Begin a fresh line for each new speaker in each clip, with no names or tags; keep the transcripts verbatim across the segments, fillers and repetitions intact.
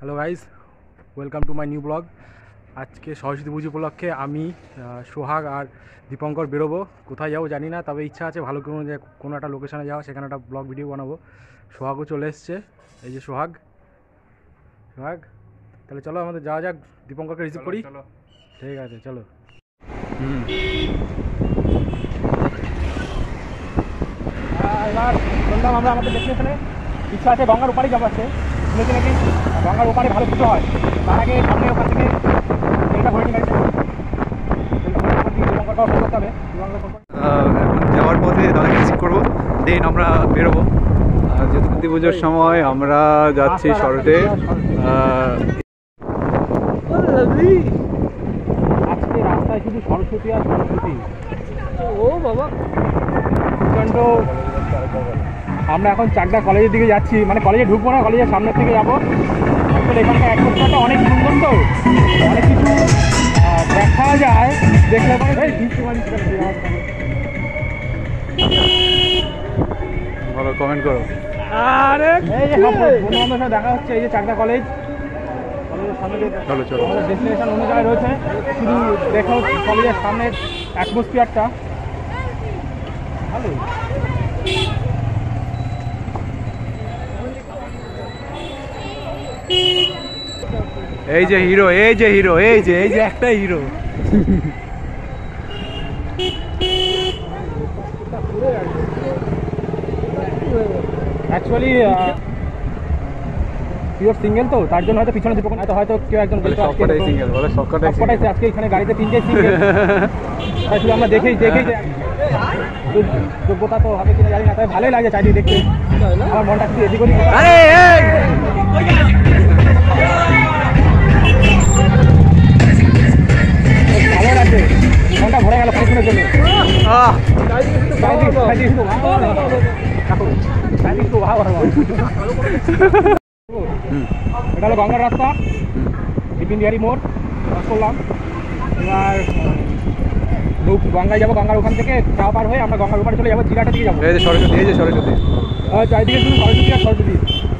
Hello guys, welcome to my new blog. আজকে সরস্বতী পুজো উপলক্ষে আমি সোহাগ আর দীপঙ্কর বেরোবো। কোথায় যাবো জানি না, তবে ইচ্ছা আছে ভালো কোনো কোনো একটা লোকেশনে যাওয়া, সেখানে একটা ব্লগ ভিডিও বানাবো। সোহাগও চলে এসছে, এই যে সোহাগ। সোহাগ তাহলে চলো আমাদের যাওয়া যাক, দীপঙ্করকে রিসিভ করি। ঠিক আছে চলো। হুম এবার বললাম আমরা আমাদের ডেস্টিনেশনে, ইচ্ছা আছে গঙ্গার ওপারে যাবো। আছে শুনেছি নাকি গঙ্গার ওপারে ভালো পুজো হয়। তার আগে সামনে ওখান থেকে এটা ভরে নিয়ে গাড়িতে করতে হবে।
যাওয়ার পথে দাদাকে রিসিভ করবো, দেন আমরা বেরোবো। সরস্বতী পুজোর সময় আমরা যাচ্ছি শরতে।
আজকে রাস্তায় শুধু সরস্বতী আর সরস্বতী। ও বাবা, প্রচণ্ড। আমরা এখন চাকদা কলেজের দিকে যাচ্ছি, মানে কলেজে ঢুকবো না, কলেজের সামনের থেকে যাবো। আসলে এখানকার অ্যাটমসফিয়ারটা অনেক সুন্দর, তো অনেক কিছু দেখা যায় দেখলে পরে।
ভালো কমেন্ট করো।
আরে এই যে বন্ধু বান্ধবের সাথে দেখা হচ্ছে, এই যে চাকদা কলেজ। কলেজের সামনে
চলো চলো,
আমাদের ডেস্টিনেশন অন্য জায়গায় রয়েছে, শুধু দেখো কলেজের সামনের অ্যাটমসফিয়ারটা ভালো।
এই যে হিরো, এই যে হিরো, এই যে এই যে একটাই হিরো।
অ্যাকচুয়ালি পিওর সিঙ্গেল, তো তার জন্য হয়তো পিছনে দীপক হয়তো হয়তো কেউ একজন
সবকটাই সিঙ্গেল বলে, সবকটাই
সবকটাই আজকে এখানে গাড়িতে তিনটে সিঙ্গেল। তাই শুধু আমরা দেখেই দেখেই যোগ্যতা তো হবে কিনা জানি না, তাই ভালোই লাগে চাইলে দেখতে। আমার মনটা শুধু এদিক ওদিক ভালো লাগছে, মনটা ভরে গেল ফাংশনের জন্য। এটা হলো গঙ্গার রাস্তা, বিপিন বিহারী মোড় ক্রস করলাম। এবার গঙ্গায় যাবো, গঙ্গার ওখান থেকে চা পার হয়ে আমরা গঙ্গার ওখানে চলে যাবো, জিরাটা দিকে যাবো।
এই যে সরস্বতী, এই যে সরস্বতী,
চারিদিকে শুধু সরস্বতী আর সরস্বতী।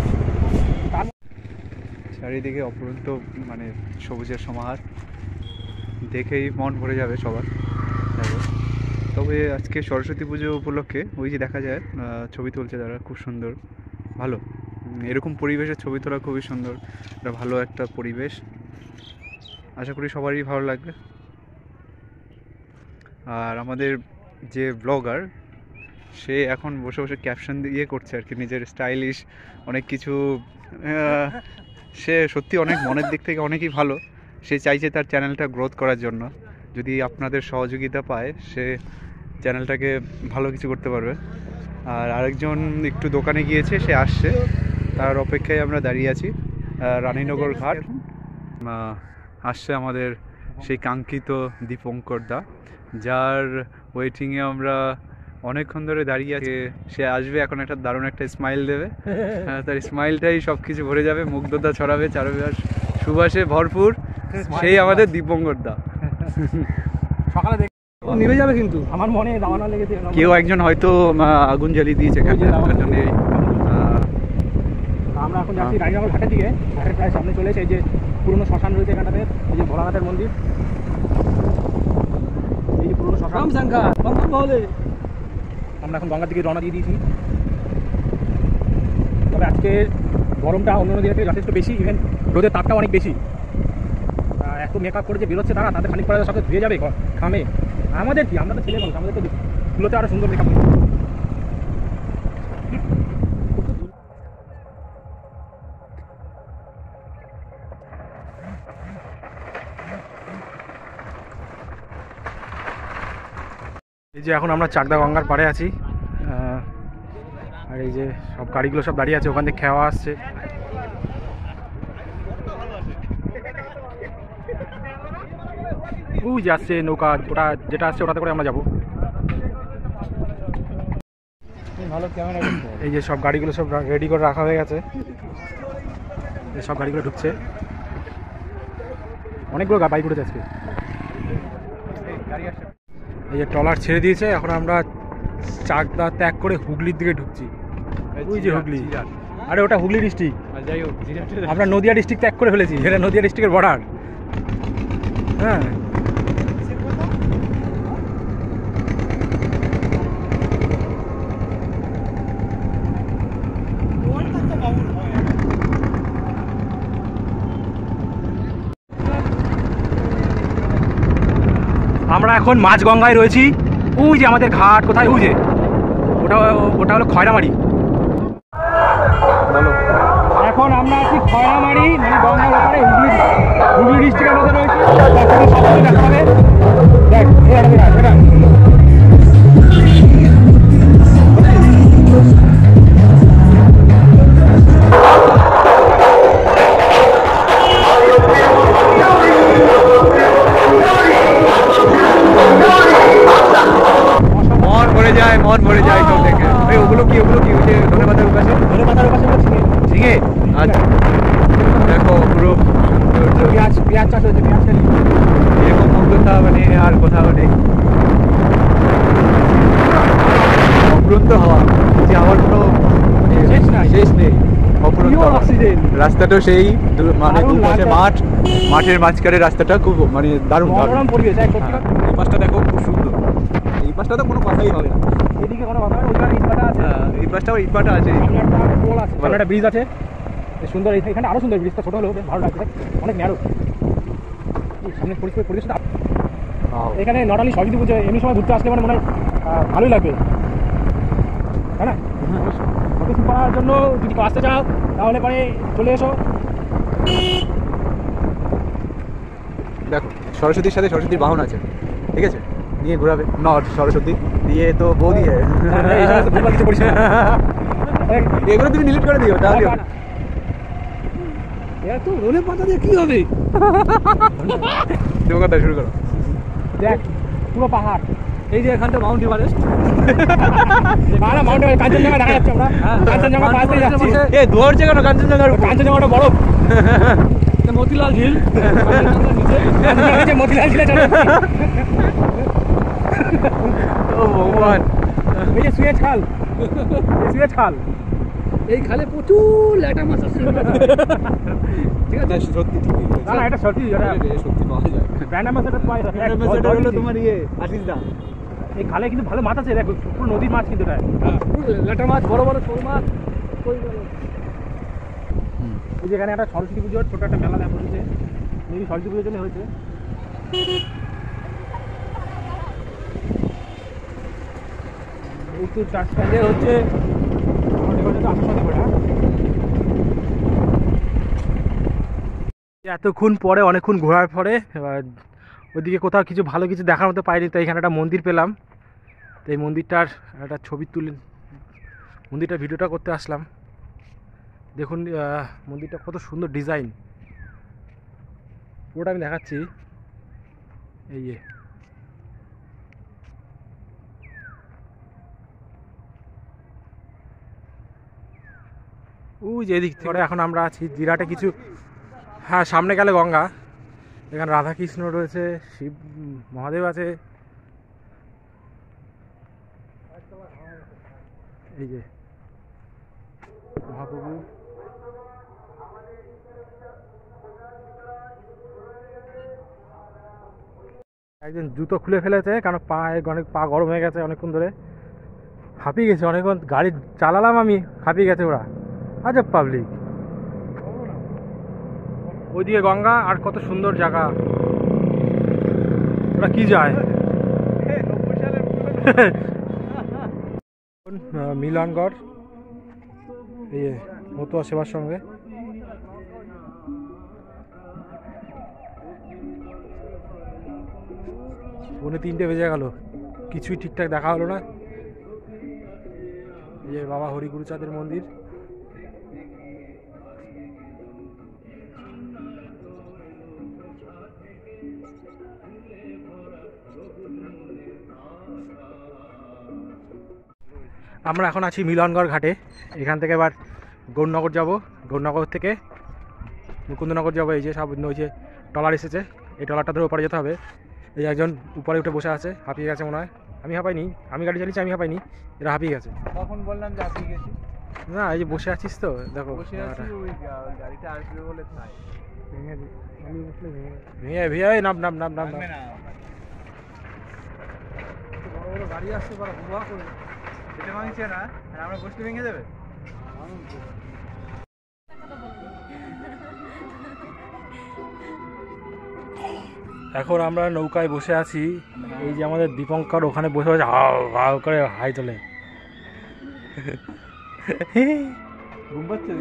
চারিদিকে অপরন্ত মানে সবুজের সমাহার, দেখেই মন ভরে যাবে সবার। তবে আজকে সরস্বতী পুজো উপলক্ষে ওই যে দেখা যায় ছবি তুলছে তারা, খুব সুন্দর, ভালো। এরকম পরিবেশে ছবি তোলা খুবই সুন্দর, এটা ভালো একটা পরিবেশ। আশা করি সবারই ভালো লাগবে। আর আমাদের যে ব্লগার, সে এখন বসে বসে ক্যাপশন দিয়ে করছে আর কি, নিজের স্টাইলিশ অনেক কিছু। সে সত্যি অনেক মনের দিক থেকে অনেকই ভালো। সে চাইছে তার চ্যানেলটা গ্রোথ করার জন্য, যদি আপনাদের সহযোগিতা পায় সে চ্যানেলটাকে ভালো কিছু করতে পারবে। আর আরেকজন একটু দোকানে গিয়েছে, সে আসছে, তার অপেক্ষায় আমরা দাঁড়িয়ে আছি। রানীনগর ঘাট আসছে আমাদের সেই কাঙ্ক্ষিত দীপঙ্কর দা, যার ওয়েটিংয়ে আমরা অনেকক্ষণ ধরে দাঁড়িয়ে আছি। সে আসবে, এখন একটা দারুণ একটা স্মাইল দেবে, তার স্মাইলটাই সব কিছু ভরে যাবে, মুগ্ধতা ছড়াবে চারপাশ, সুবাসে ভরপুর। সেই আমাদের দীপঙ্কর দা।
সকালে দেখ নিভে যাবে, কিন্তু আমার মনে দাওয়ানা লেগেছে,
কেউ একজন হয়তো আগুন জ্বালিয়ে দিয়েছে।
আমরা এখন যাচ্ছি রানীনগর ঘাটের দিকে, ঘাটের প্রায় সামনে চলে এসে এই যে পুরনো শ্মশান রয়েছে এখানটাতে, এই যে ভোলানাথের মন্দির, এই যে পুরনো শ্মশান। আমরা এখন গঙ্গার দিকে রওনা দিয়ে দিয়েছি। তবে আজকে গরমটা অন্য অন্য দিনের থেকে যথেষ্ট বেশি, ইভেন রোদের তাপটাও অনেক বেশি। এত মেকআপ করে যে বেরোচ্ছে তারা, তাদের খানিক পরে সাথে ধুয়ে যাবে ঘামে। আমাদের কি, আমরা তো ছেলে মানুষ, আমাদের তো ধুলোতে আরও সুন্দর মেকআপ করছে। এই যে এখন আমরা চাকদা গঙ্গার পাড়ে আছি, আর এই যে সব গাড়িগুলো সব দাঁড়িয়ে আছে, ওখান থেকে খেওয়া আসছে। ওই যে আসছে নৌকা, ওটা যেটা আসছে ওটাতে করে আমরা যাবো। ভালো ক্যামেরা। এই যে সব গাড়িগুলো সব রেডি করে রাখা হয়ে গেছে, এই সব গাড়িগুলো ঢুকছে। অনেকগুলো বাইক উঠেছে আজকে। এই যে ট্রলার ছেড়ে দিয়েছে, এখন আমরা চাকদা ত্যাগ করে হুগলির দিকে ঢুকছি। ওই যে হুগলি, আরে ওটা হুগলি ডিস্ট্রিক্ট,
আর যাই হোক জিরাটে
আমরা নদিয়া ডিস্ট্রিক্ট ত্যাগ করে ফেলেছি, এটা নদিয়া ডিস্ট্রিক্টের বর্ডার। হ্যাঁ আমরা এখন মাঝগঙ্গায় রয়েছি। ওই যে আমাদের ঘাট কোথায়, ওই যে ওটা ওটা হলো খয়রামারি।
বলো।
এখন আমরা আছি খয়রামারি, মানে গঙ্গার ওপারে হুগলি হুগলি ডিস্ট্রিক্টের মধ্যে রয়েছে। দেখা হবে, দেখ এটা বিরাট, এটা
মন ভরে যায়, মন ভরে যায় সব দেখে। এই ওগুলো কি, ওগুলো কি ওই যে ধনে পাতার পাশে
ধনে পাতার পাশে হচ্ছে
ঝিঙে। আচ্ছা দেখো পুরো
পেঁয়াজ পেঁয়াজ চাষ হয়েছে, পেঁয়াজ চাষ
এরকম মুগ্ধতা মানে আর কোথাও নেই। অফুরন্ত হওয়া, যে আমার কোনো মানে
শেষ নাই।
শেষ নেই। অফুরন্ত
Pure
হওয়া।
oxygen।
রাস্তাটাও সেই দু- মানে
দারুণ
দুপাশে
রাস্তা।
মাঠ, মাঠের মাঝখানে রাস্তাটা খুব মানে দারুণ দারুণ।
মনোরম পরিবেশ, এক সত্যি কথা।
এই পাশটা দেখো খুব সুন্দর, এই পাশটা তো কোনো কথাই হবে না।
এদিকে কোনো কথা নেই, ওইখানে ইটভাটা আছে,
হ্যাঁ, এই পাশটাও ইটভাটা আছে।
সামনে একটা পোল আছে, সামনে একটা ব্রিজ আছে, বেশ সুন্দর। এই- এখানে আরো সুন্দর, ব্রিজটা ছোট হলেও বেশ ভালো লাগছে, অনেক ন্যারো। সামনে পরিষ্কার পরিবেশটা। এখানে নটালি সরস্বতী পুজো এমনি সময় ঘুরতে আসলে মানে মনে হয় আহ, ভালোই লাগবে, তাই না? ফটোশ্যুট করার জন্য যদি কেউ আসতে চাও তাহলে পরে চলে এসো।
দেখো সরস্বতীর সাথে সরস্বতীর বাহন আছে, ঠিক আছে, নিয়ে ঘোরাবে। নট সরস্বতী দিয়ে তো বৌদি হ্যাঁ।
এই সমস্ত ভুলভাল কিছু করিস না।
এগুলো তুমি ডিলিট করে দিও তাহলে।
এরা তো রোলে পাতা দিয়ে কি হবে?
তুমি কথা শুরু করো।
দেখ পুরো পাহাড়,
এই যে এখানটা মাউন্ট এভারেস্ট।
পাহাড় মাউন্ট এভারেস্ট, কাঞ্চনজঙ্ঘা দেখা যাচ্ছে, আমরা কাঞ্চনজঙ্ঘা পাশ দিয়ে যাচ্ছি।
এ দুয়ার যে কেন কাঞ্চনজঙ্ঘার উপর?
কাঞ্চনজঙ্ঘাটা বরফ,
মতিলাল ঝিল।
কাঞ্চনজঙ্ঘার নিচে মতিলাল ঝিলে চলে যাচ্ছি।
ও ভগবান।
এই যে সুয়েজ খাল, এই সুয়েজ খাল,
এই খালে প্রচুর ল্যাটা মাছ আসছে।
ঠিক আছে সত্যি ঠিকই
না না এটা সত্যি, এটা
সত্যি পাওয়া যায়।
ব্র্যান্ড অ্যাম্বাসেডর পাই।
সেটা হলো তোমার ইয়ে আশিস দা।
এই খালে কিন্তু ভালো মাছ আছে, দেখো পুরো নদীর মাছ কিন্তু এটা।
ল্যাটা মাছ, বড় বড় শোল মাছ, কই বড়।
এই যে এখানে একটা সরস্বতী পুজোর ছোট একটা মেলা দেখা হয়েছে, এই সরস্বতী পুজোর জন্য হয়েছে। এই তো চার স্ট্যান্ডে হচ্ছে এতক্ষণ পরে, অনেকক্ষণ ঘোরার পরে এবার ওইদিকে কোথাও কিছু ভালো কিছু দেখার মতো পাইনি, তো এখানে একটা মন্দির পেলাম। তো এই মন্দিরটার একটা ছবি তুলে মন্দিরটার ভিডিওটা করতে আসলাম। দেখুন আহ, মন্দিরটা কত সুন্দর ডিজাইন, পুরোটা আমি দেখাচ্ছি। এই যে ওই যে এদিক থেকে এখন আমরা আছি জিরাটে কিছু, হ্যাঁ সামনে গেলে গঙ্গা। এখানে রাধাকৃষ্ণ রয়েছে, শিব মহাদেব আছে, এই যে মহাপ্রভু। একজন জুতো খুলে ফেলেছে, কারণ পায়ে অনেক পা গরম হয়ে গেছে অনেকক্ষণ ধরে, হাঁপিয়ে গেছে অনেকক্ষণ গাড়ি চালালাম আমি, হাঁপিয়ে গেছে ওরা। আজব পাবলিক। ওইদিকে গঙ্গা, আর কত সুন্দর জায়গা, ওরা কি যায়। মিলনগড়, এই মতুয়া সেবার সঙ্গে। পৌনে তিনটে বেজে গেল, কিছুই ঠিকঠাক দেখা হলো না। এই যে বাবা হরিগুরুচাঁদের মন্দির। আমরা এখন আছি মিলনগড় ঘাটে। এখান থেকে এবার গৌরনগর যাব, গৌরনগর থেকে মুকুন্দনগর যাব। এই যে সব ওই যে ট্রলার এসেছে, এই ট্রলারটা ধরে ওপারে যেতে হবে। এই একজন উপরে উঠে বসে আছে, হাঁপিয়ে গেছে মনে হয়। আমি হাঁপাইনি, আমি গাড়ি চালিয়েছি, আমি হাঁপাইনি, এরা হাঁপিয়ে গেছে।
তখন বললাম যে হাঁপিয়ে গেছি।
না এই যে বসে আছিস তো দেখো
বসে আছি ওই গা- গাড়িটা আসবে বলে তাই
ভেঙে দি আমি বসলে ভেঙে ভেঙে ভেঙে এই নাম নাম নাম নাম
ভাঙবে না
বড় বড় গাড়ি আসছে বড় হুয়া করে
সেটা ভাঙছে না আর আমরা বসলে ভেঙে যাবে
এখন আমরা নৌকায় বসে আছি এই যে আমাদের দীপঙ্কর ওখানে বসে আছে হাও হাও করে হাই তোলে
ঘুম পাচ্ছে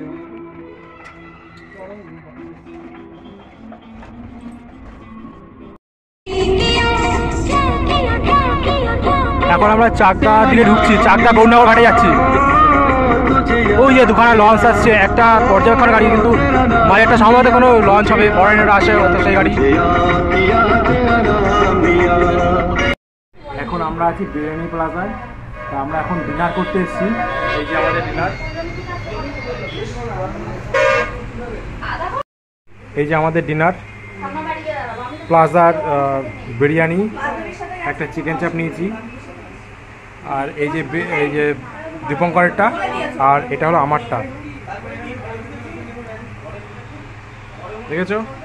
এখন আমরা চাকদা দিকে ঢুকছি চাকদা গৌরনগর ঘাটে যাচ্ছি ওই যে দুখানা লঞ্চ আসছে একটা পর্যবেক্ষণ গাড়ি কিন্তু মাঝে একটা সম্ভবত কোনো লঞ্চ হবে ফরেনাররা আসে হয়তো সেই গাড়ি এখন আমরা আছি বিরিয়ানি প্লাজায় তা আমরা এখন ডিনার করতে এসেছি এই যে আমাদের ডিনার এই যে আমাদের ডিনার প্লাজার বিরিয়ানি একটা চিকেন চাপ নিয়েছি আর এই যে বে- এই যে দীপঙ্করেরটা আর এটা হলো আমারটা দেখেছো